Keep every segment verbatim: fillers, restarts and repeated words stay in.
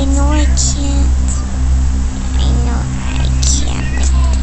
I know I can't. I know I can't.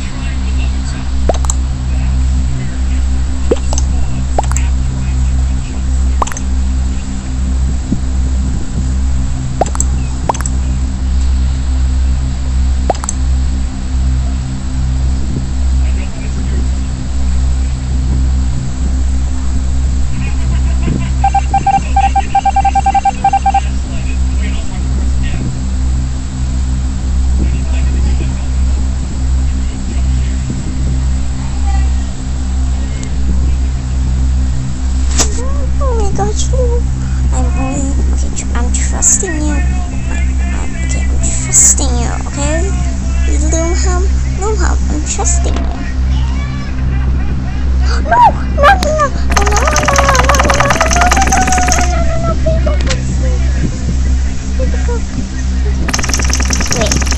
I'm only okay. Tr I'm trusting you. I'm, okay, I'm trusting you. Okay, Loomham, Loomham, I'm trusting you. No, no, no, no, no, no, no, no, no, no, no, no, no, no, no, please don't go. Please don't go. Wait.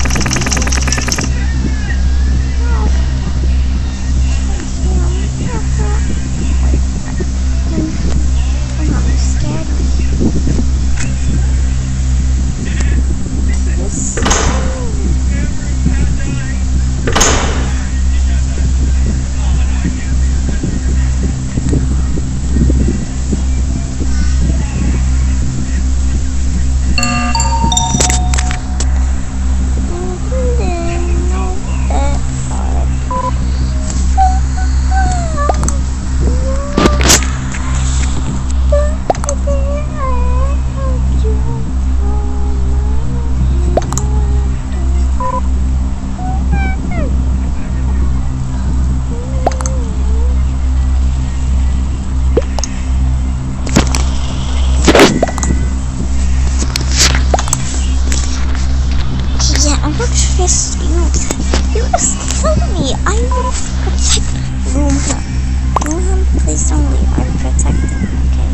Trust you. You just tell me. I will protect Loomham. Loomham, please don't leave. I'm protecting you, okay?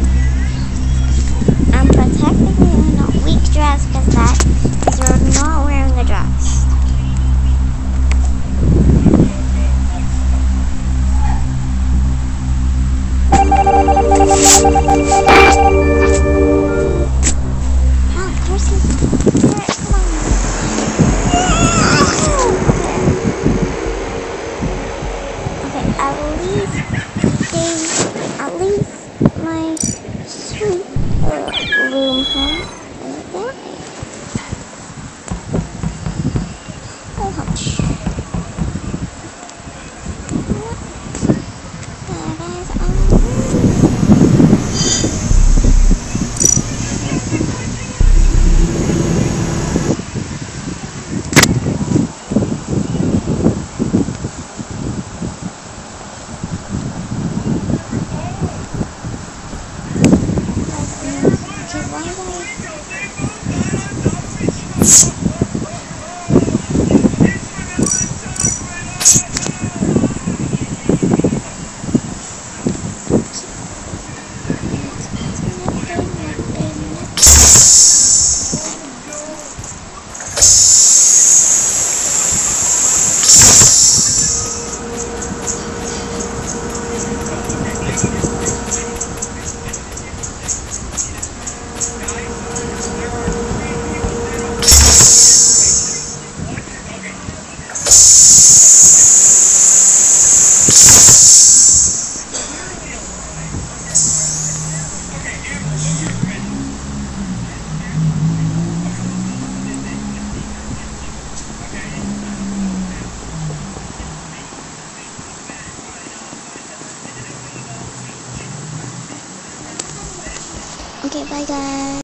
I'm protecting you in a weak dress because that because you're not wearing a dress. Oh, there's this. There, come on. At least they, at least my sweet uh, Loomham is dying. Oh, hush. Okay, bye guys.